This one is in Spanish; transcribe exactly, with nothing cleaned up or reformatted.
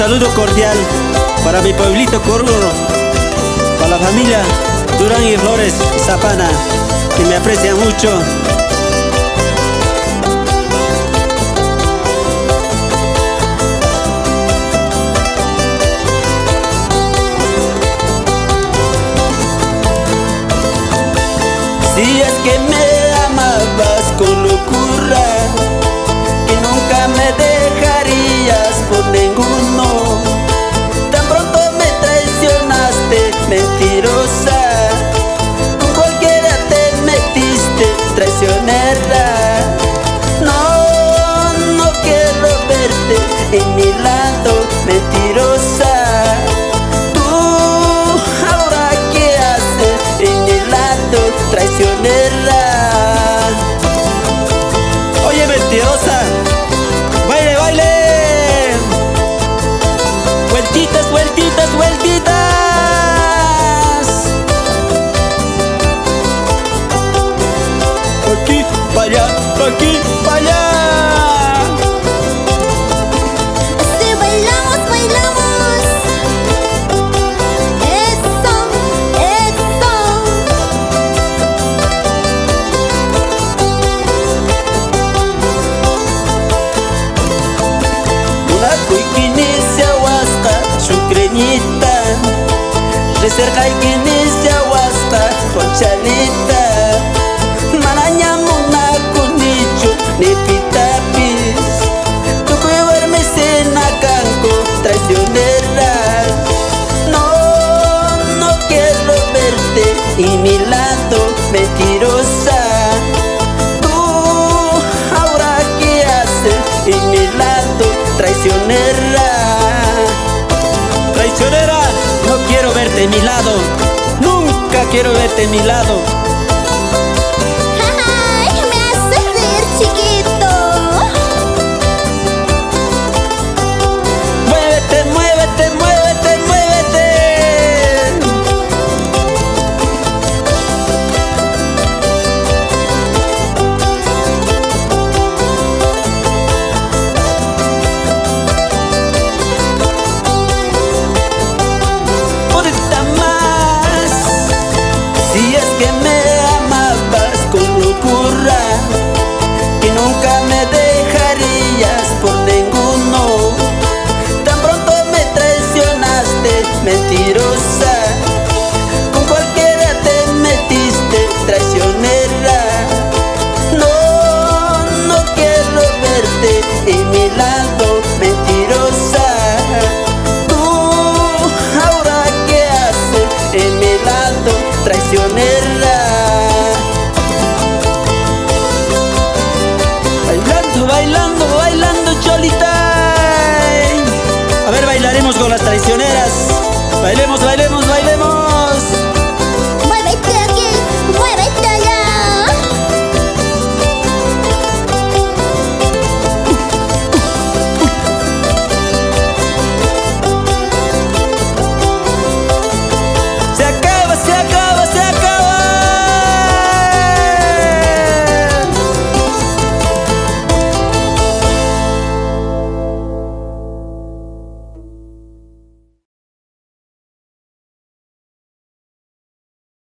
saludo cordial para mi pueblito Coruro, para la familia Durán y Flores Zapana, que me aprecian mucho. Si es que me amabas con locura, que nunca me dejarías por ninguno, tan pronto me traicionaste, mentirosa, con cualquiera te metiste, traicionera. No, no quiero verte en mi lado, mentirosa. Traicionera. Oye, mentirosa, baile, baile, vueltitas, vueltitas, vueltitas. Aquí, para allá, aquí, para allá. Sí, bailamos, bailamos. Reserca y inicia huasca con chalita, manañamuna con nicho ni pitapis, tu duermes en acanco, traicionera. No, no quiero verte y mi lado, mentirosa. Tú, ahora qué haces en mi lado, traicionera. Traicionera. No quiero verte en mi lado, nunca quiero verte en mi lado. Ay, me haces reír, chiquito. Muévete, muévete, muévete, muévete. Si es que me amabas con locura, que nunca me dejarías por ninguno, tan pronto me traicionaste, mentirosa, con cualquiera te metiste, traicionera. No, no quiero verte en mi lado, mentirosa. Tú, ahora qué haces en mi lado, traicionera. Bailando, bailando, bailando, cholita. A ver, bailaremos con las traicioneras. Bailemos, bailemos, bailemos.